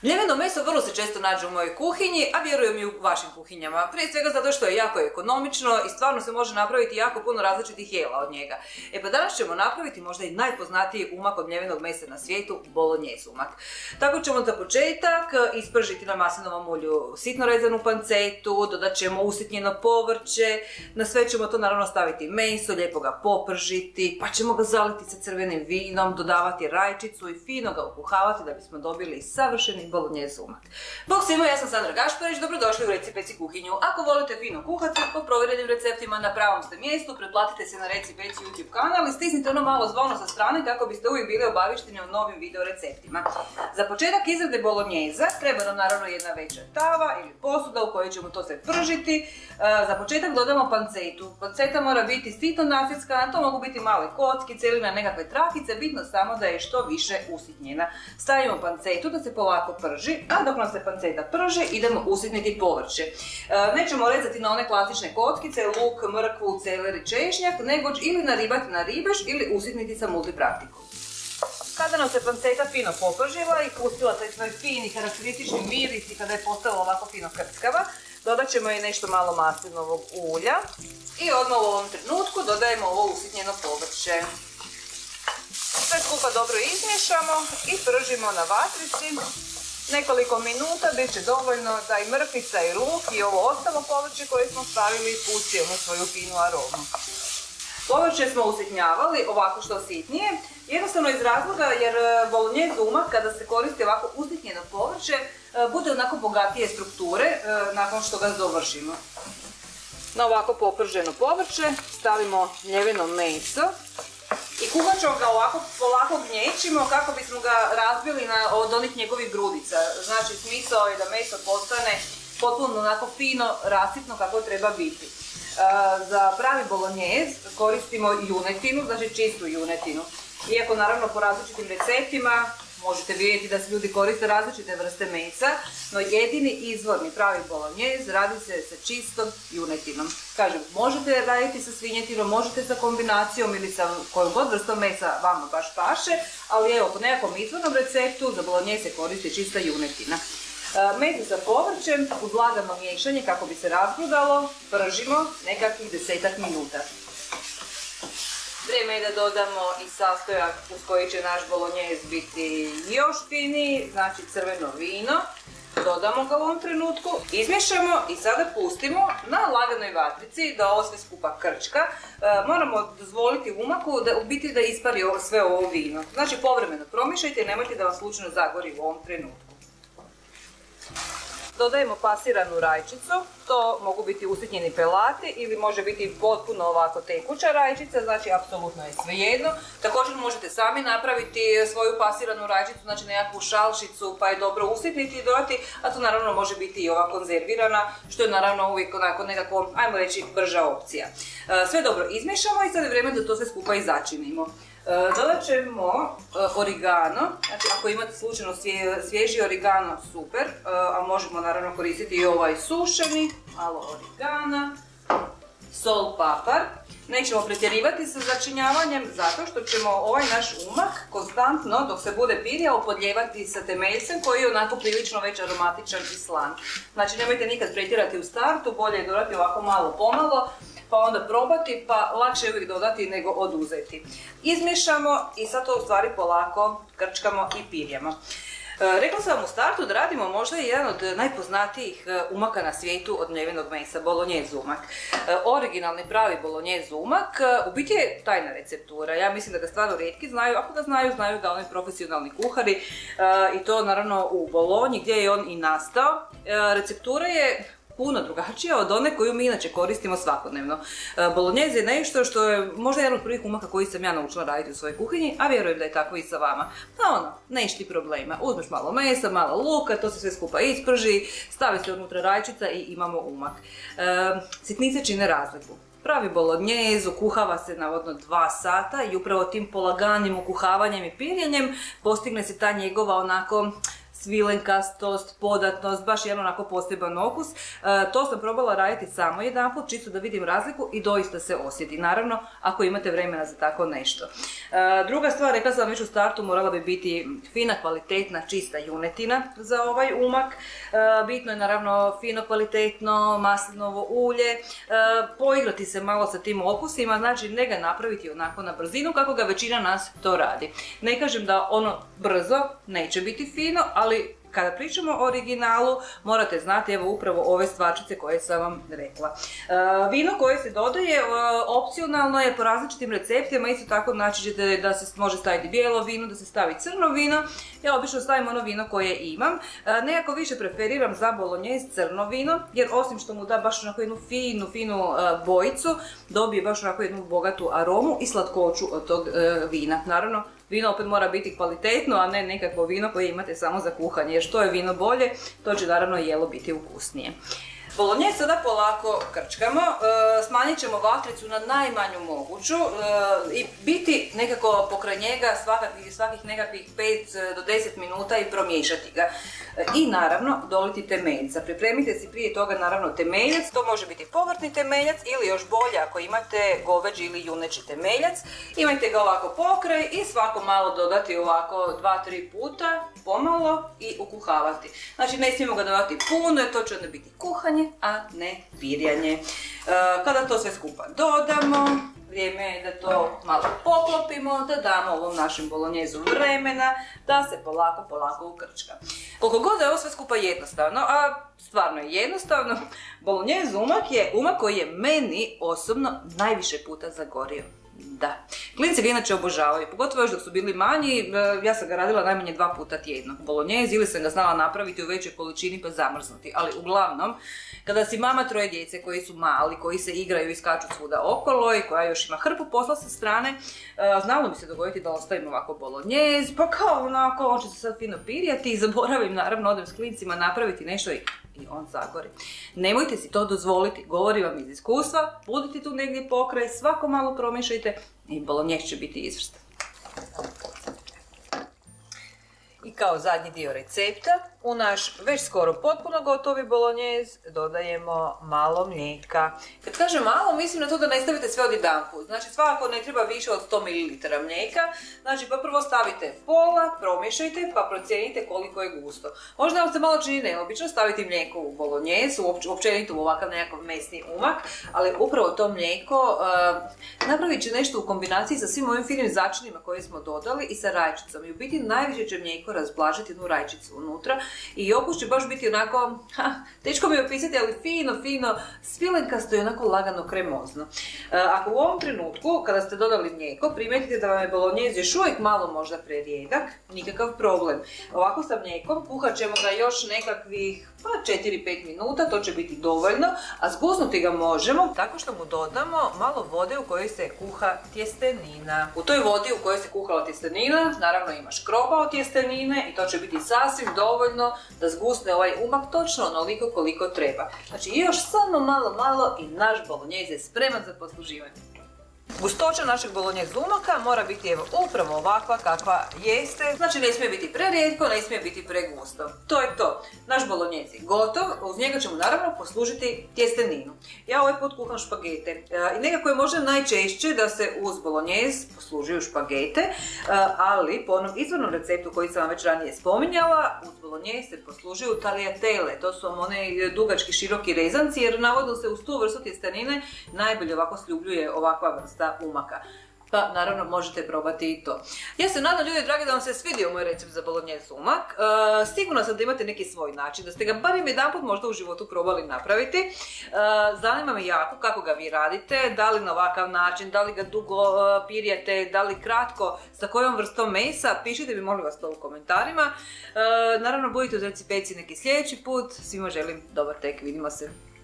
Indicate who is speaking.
Speaker 1: Mljeveno meso vrlo se često nađe u mojoj kuhinji, a vjerujem i u vašim kuhinjama. Prije svega zato što je jako ekonomično i stvarno se može napraviti jako puno različitih jela od njega. Pa danas ćemo napraviti možda i najpoznatiji umak od mljevenog mesa na svijetu, bolognese umak. Tako ćemo za početak ispržiti na maslinovom ulju sitno rezanu pancetu, dodat ćemo usitnjeno povrće, na sve ćemo to naravno staviti meso, lijepo ga popržiti, pa ćemo ga zaliti sa crvenim vinom, dodavati rajčicu i fino ga ukuhavati da bismo dobili savršeni bolognese umak. Bog svima, ja sam Sandra Gašparić, dobrodošli u Reci Peci kuhinju. Ako volite fino kuhati, po provjerenim receptima na pravom ste mjestu, pretplatite se na Reci Peci YouTube kanal i stisnite ono malo zvono sa strane kako biste uvijek bili obavišteni o novim video receptima. Za početak izrade bolognese treba nam naravno jedna veća tava ili posuda u kojoj ćemo to sve pržiti. Za početak dodamo pancetu. Panceta mora biti sitno nasjeckana, to mogu biti male kockice ili na nekakve trakice, bitno samo da je što više usitnjena. Stavimo pancetu da se polako prži, a dok nam se panceta prži idemo usitniti povrće. Nećemo rezati na one klasične kockice, luk, mrkvu, celer i češnjak, nego ili naribati na ribež ili usitniti sa multipraktikom. Kada nam se panceta fino popržila i pustila taj svoj fini karakteristični miris i kada je postala ovako fino krckava, dodat ćemo i nešto malo maslinovog ulja i odmah u ovom trenutku dodajemo ovo usitnjeno povrće. Sve skupa dobro izmiješamo i pržimo na vatrici. Nekoliko minuta bit će dovoljno da i mrkvica i luk i ovo ostalo povrće koje smo stavili pusti onu svoju finu aromu. Povrće smo usitnjavali ovako što sitnije, jednostavno iz razloga jer bolognese umak kada se koristi ovako usitnjeno povrće bude onako bogatije strukture nakon što ga dovršimo. Na ovako poprženo povrće stavimo mljeveno meso i kuhat ćemo ga ovako polako gnječimo kako bismo ga razbili od onih njegovih grudica. Znači smisao je da meso postane potpuno onako fino, rasipno kako treba biti. Za pravi bolognese koristimo junetinu, znači čistu junetinu. Iako naravno po različitim receptima možete vidjeti da se ljudi koriste različite vrste mesa, no jedini izvorni pravi bolognese radi se sa čistom junetinom. Kažem, možete raditi sa svinjetinom, možete sa kombinacijom ili sa kojom god vrstom mesa vama baš paše, ali evo po nekakvom izvornom receptu za bolognese koristi čista junetina. Meso sa povrćem uz lagano miješanje kako bi se razgrudalo pržimo nekakvih 10-ak minuta. Vrijeme je da dodamo i sastojak uz koji će naš bolognese biti još finiji, znači crveno vino. Dodamo ga u ovom trenutku, izmiješamo i sada pustimo na laganoj vatrici da ovo sve skupa krčka. Moramo dozvoliti umaku da ispari sve ovo vino. Znači povremeno promiješajte i nemojte da vam slučajno zagori u ovom trenutku. Dodajemo pasiranu rajčicu, to mogu biti usitnjeni pelati ili može biti potpuno ovako tekuća rajčica, znači apsolutno je svejedno. Također možete sami napraviti svoju pasiranu rajčicu, znači nekakvu šalšicu pa je dobro usitniti i dodati, a to naravno može biti i ova konzervirana, što je naravno uvijek onako nekako, ajmo reći, brža opcija. Sve dobro izmiješamo i sad je vrijeme da to sve skupa i začinimo. Dodat ćemo origano, znači ako imate slučajno svježi origano super, a možemo naravno koristiti i ovaj sušeni, malo origana, sol, papar. Nećemo pretjerivati sa začinjavanjem zato što ćemo ovaj naš umak konstantno dok se bude pirjao podlijevati sa temeljcem koji je onako prilično već aromatičan i slan. Znači nemojte nikad pretjerati u startu, bolje je dodati ovako malo pomalo, pa onda probati, pa lakše je uvijek dodati nego oduzeti. Izmiješamo i sad to u stvari polako krčkamo i pirjamo. Rekla sam vam u startu da radimo možda jedan od najpoznatijih umaka na svijetu od mljevenog mesa, bolognese umak. Originalni pravi bolognese umak u biti je tajna receptura. Ja mislim da ga stvarno rijetki znaju, ako ga znaju, znaju ga oni profesionalni kuhari i to naravno u Bolonji gdje je on i nastao. Receptura je puno drugačija od one koju mi inače koristimo svakodnevno. Bolognese je nešto što je možda jedan od prvih umaka koji sam ja naučila raditi u svojoj kuhinji, a vjerujem da je tako i sa vama. Pa ono, nešti problema. Uzmeš malo mesa, malo luka, to se sve skupa isprži, stavi se unutra rajčica i imamo umak. Sitnice čine razliku. Pravi bolognese kuhava se navodno 2 sata i upravo tim polaganim ukuhavanjem i pirjenjem postigne se ta njegova onako svilenkastost, podatnost, baš jedan onako poseban okus. To sam probala raditi samo jedanput, čisto da vidim razliku i doista se osjeti. Naravno, ako imate vremena za tako nešto. Druga stvar, rekla sam već u startu, morala bi biti fina, kvalitetna, čista junetina za ovaj umak. Bitno je naravno fino, kvalitetno, maslinovo ulje. Poigrati se malo sa tim okusima, znači ne ga napraviti onako na brzinu kako ga većina nas to radi. Ne kažem da ono brzo neće biti fino, ali kada pričamo o originalu, morate znati evo upravo ove stvarčice koje sam vam rekla. Vino koje se dodaje opcionalno je po različitim receptima, isto tako naći ćete da se može staviti bijelo vino, da se stavi crno vino. Ja obično stavim ono vino koje imam. Nekako više preferiram za bolognese crno vino, jer osim što mu da baš onako jednu finu bojicu, dobije baš onako jednu bogatu aromu i slatkoću od tog vina. Naravno, vino opet mora biti kvalitetno, a ne nekakvo vino koje imate samo za kuhanje, jer što je vino bolje, to će naravno jelo biti ukusnije. Bolognese sada polako krčkamo, smanjit ćemo vatricu na najmanju moguću i biti nekako pokraj njega svakih nekakvih 5 do 10 minuta i promiješati ga. I naravno doliti temeljca. Pripremite si prije toga naravno temeljac, to može biti povrtni temeljac ili još bolje ako imate goveđi ili juneći temeljac. Imajte ga ovako pokraj i svako malo dodati ovako 2-3 puta, pomalo i ukuhavati. Znači ne smijemo ga dodati puno jer to će onda biti kuhanje, a ne pirjanje. Kada to sve skupa dodamo, vrijeme je da to malo poklopimo, da damo ovom našem bolognezu vremena da se polako ukrčka. Koliko god je ovo sve skupa jednostavno, a stvarno je jednostavno, bolognese umak je umak koji je meni osobno najviše puta zagorio. Da. Klinci ga inače obožavaju, pogotovo još dok su bili manji, ja sam ga radila najmanje 2 puta tjedno. Bolognese ili sam ga znala napraviti u većoj količini pa zamrznuti, ali uglavnom, kada si mama 3 djece koji su mali, koji se igraju i skaču svuda okolo i koja još ima hrpu posla sa strane, znalo mi se dogoditi da ostavim ovako bolognese, pa kao onako, on će se sad fino pirjati i zaboravim, naravno, odem s klincima napraviti nešto i on zagori. Nemojte si to dozvoliti, govorim vam iz iskustva, budite tu negdje pokraj, svako malo promješajte i bolognese će biti izvrstan. I kao zadnji dio recepta, u naš već skoro potpuno gotovi bolognese dodajemo malo mlijeka. Kad kažem malo, mislim na to da ne stavite sve odjedanput. Znači svakako ne treba više od 100 ml mlijeka. Znači pa prvo stavite pola, promješajte pa procijenite koliko je gusto. Možda vam se malo čini neobično staviti mlijeko u bolognese, općenito u ovakav nekakav mesni umak, ali upravo to mlijeko napravit će nešto u kombinaciji sa svim ovim finim začinima koje smo dodali i sa rajčicom. I u biti najviše će mlijeko razblažiti jednu rajčicu unutra i okus će baš biti onako, teško mi je opisati, ali fino, svilenkasto i onako lagano kremozno. Ako u ovom trenutku, kada ste dodali mlijeko, primijetite da vam je bolognese još uvijek malo možda prerijedak, nikakav problem. Ovako sa mlijekom kuhat ćemo ga još nekakvih 4-5 minuta, to će biti dovoljno, a zgusnuti ga možemo tako što mu dodamo malo vode u kojoj se kuha tjestenina. U toj vodi u kojoj se kuhala tjestenina, naravno ima škroba od tjestenine i to će biti sasvim dovoljno da zgusne ovaj umak točno onoliko koliko treba. Znači još samo malo i naš bolognese je spreman za posluživanje. Gustoća našeg bolognese umaka mora biti evo upravo ovakva kakva jeste, znači ne smije biti prerijetko, ne smije biti pregusto. To je to. Naš bolognese je gotov, uz njega ćemo naravno poslužiti tjesteninu. Ja ovaj put kuham špagete i nekako je možda najčešće da se uz bolognese poslužuju špagete, ali po onom izvornom receptu koji sam vam već ranije spominjala, uz bolognese se poslužuju tagliatelle, to su one dugački široki rezanci jer navodno se uz tu vrstu tjestenine najbolje ovako sljubljuje ovakva vrsta umaka. Pa naravno možete probati i to. Ja se nadam, ljudi dragi, da vam se svidio moj recept za bolognese umak. Sigurno sam da imate neki svoj način, da ste ga barem jedanput možda u životu probali napraviti. Zanima me jako kako ga vi radite, da li na ovakav način, da li ga dugo pirjate, da li kratko, sa kojom vrstom mesa, pišite mi molim vas to u komentarima. Naravno budite uz reci peci neki sljedeći put, svima želim dobar tek, vidimo se.